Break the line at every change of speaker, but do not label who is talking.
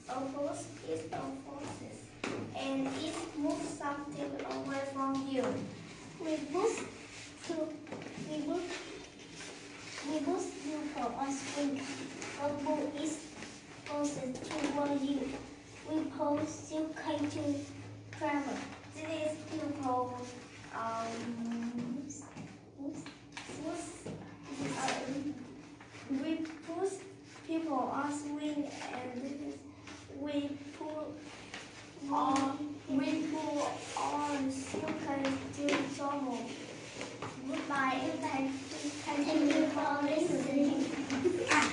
A force is a force, and it moves something away from you. We boost you for a swing. A ball is forced toward you. We pose you to travel. This is people we push people on swing and we pull on you to travel. Goodbye and thank you for listening.